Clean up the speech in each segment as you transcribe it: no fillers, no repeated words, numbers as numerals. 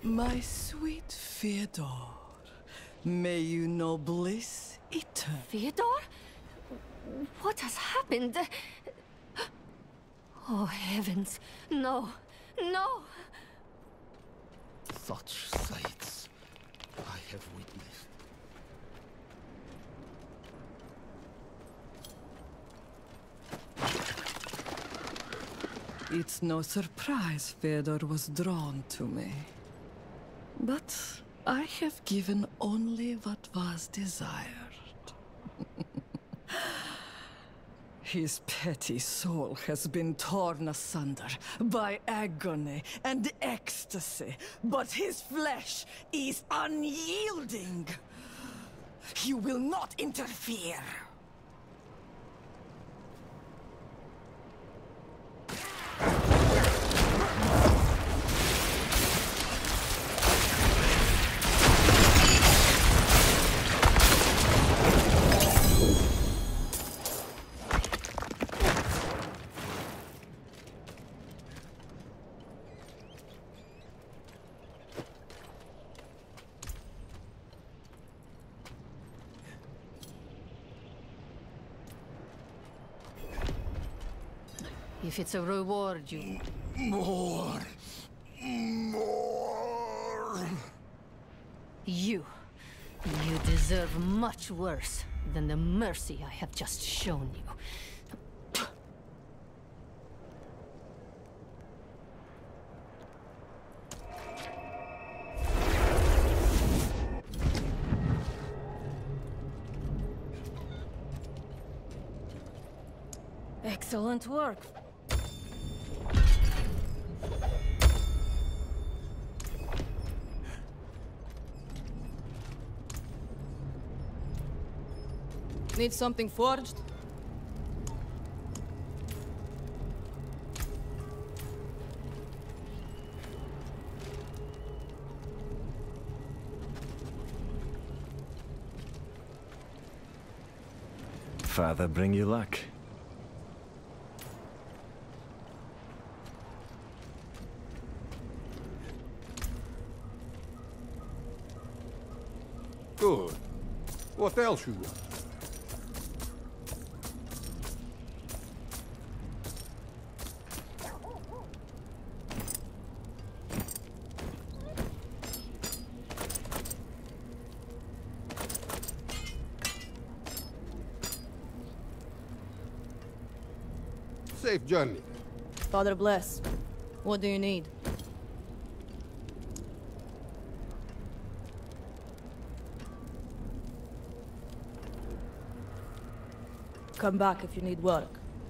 My sweet Fyodor, may you know bliss eternal. Fyodor? What has happened? Oh, heavens. No. No! Such sights I have witnessed. It's no surprise Fyodor was drawn to me. But I have given only what was desired. His petty soul has been torn asunder by agony and ecstasy, but his flesh is unyielding. You will not interfere. If it's a reward, you... More! You deserve much worse than the mercy I have just shown you. Excellent work. Need something forged? Father, bring you luck. Good. What else you want? Safe journey. Father bless. What do you need? Come back if you need work.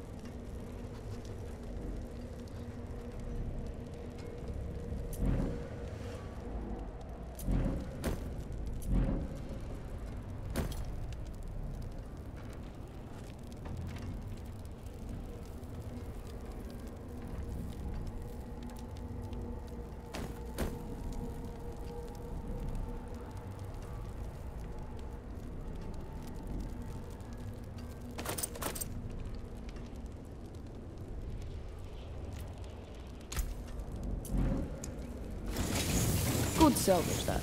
Good salvage that.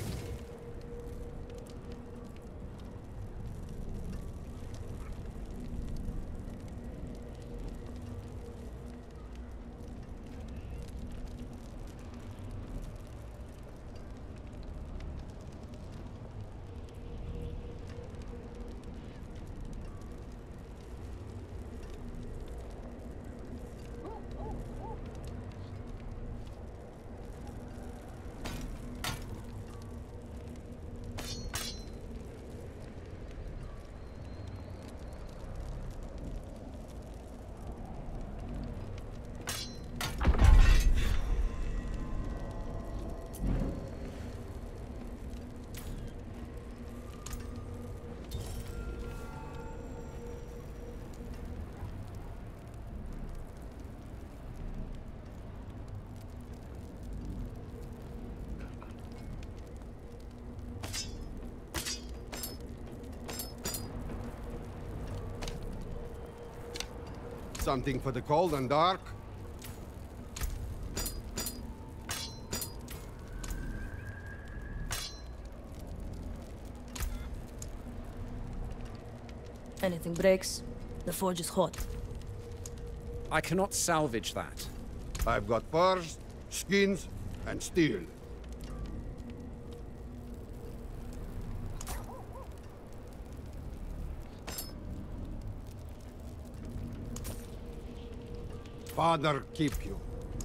Something for the cold and dark? Anything breaks, the forge is hot. I cannot salvage that. I've got furs, skins, and steel. Father keep you.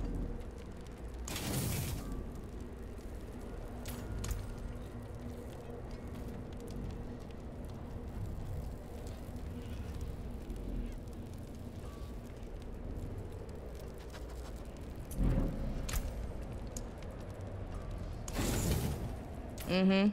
Mm-hmm.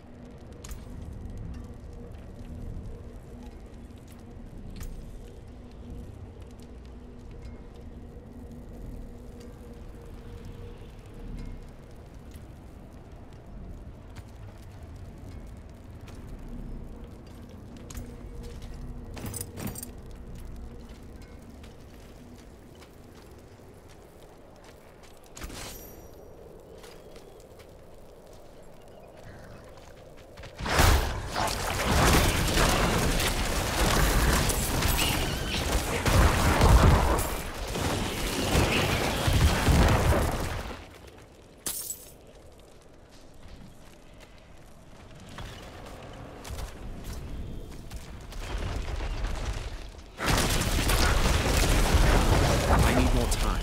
I need more time.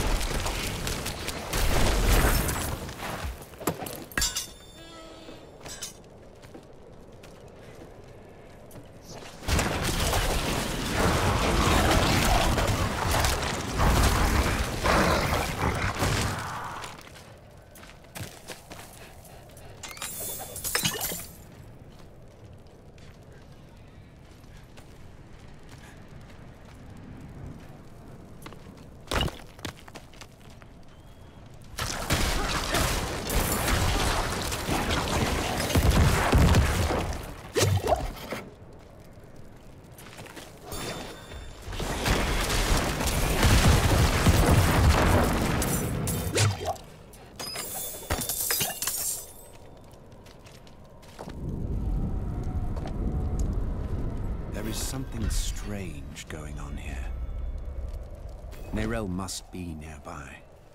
There is something strange going on here. Nerel must be nearby.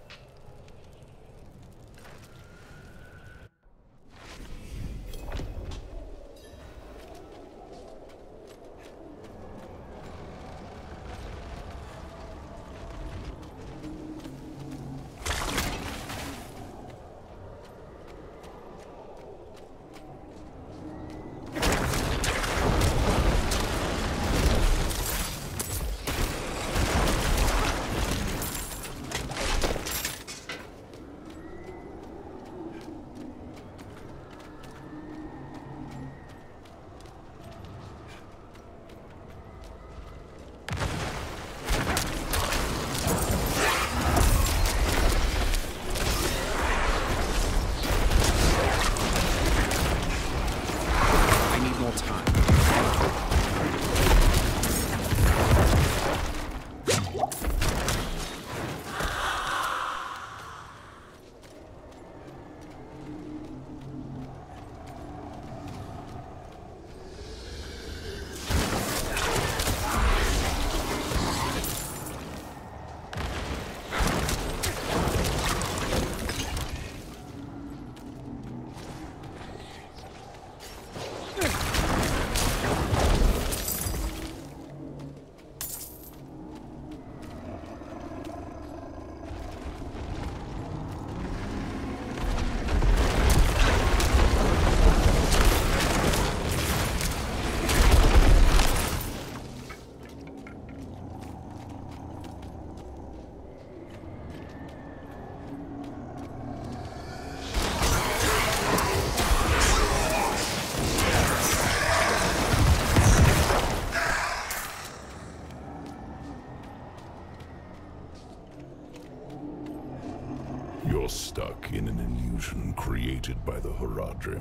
You're stuck in an illusion created by the Horadrim.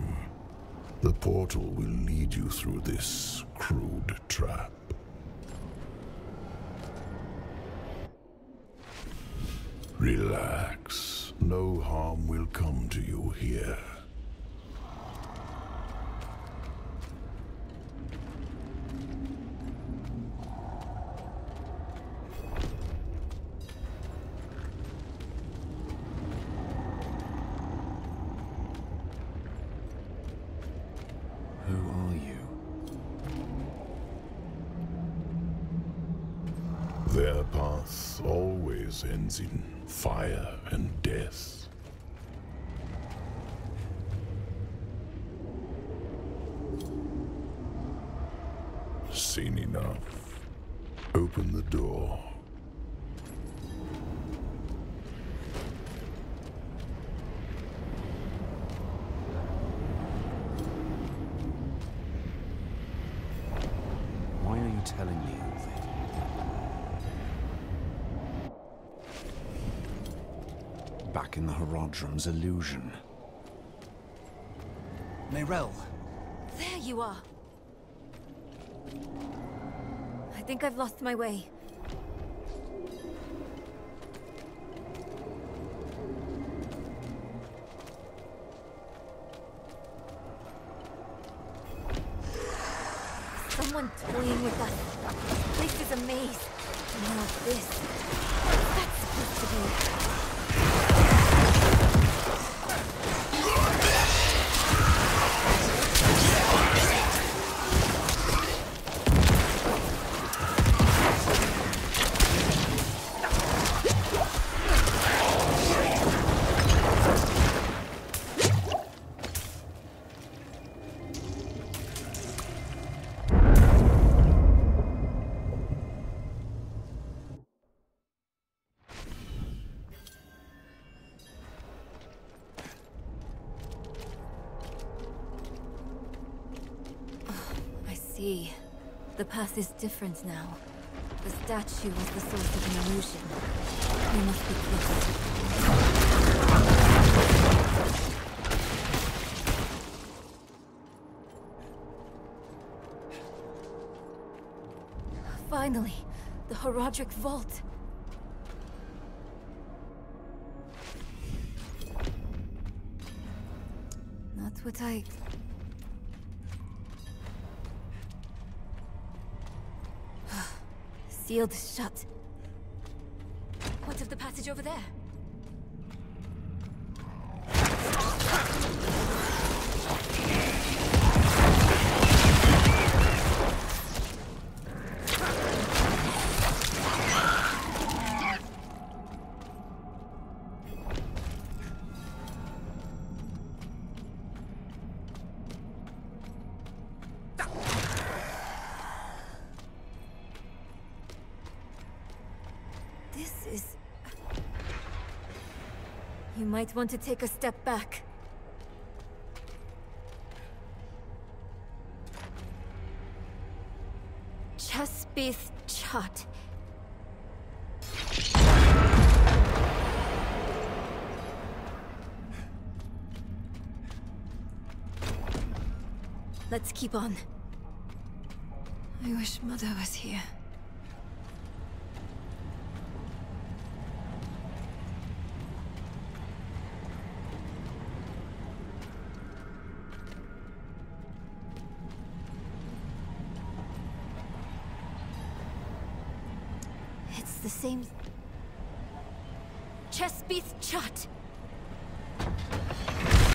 The portal will lead you through this crude trap. Relax. No harm will come to you here. path always ends in fire and death. Seen enough. Open the door. Why are you telling me all this? Back in the Horodrum's illusion. Nerel, There you are. I think I've lost my way. Someone toying with us. This is a maze. Now this. What's that supposed to be? The path is different now. The statue was the source of an illusion. We must be close. Finally, the Horodric Vault. Not what I... Sealed shut. What of the passage over there? You might want to take a step back. Chespith Chut. Let's keep on. I wish Mother was here. The same... Chespith Chut!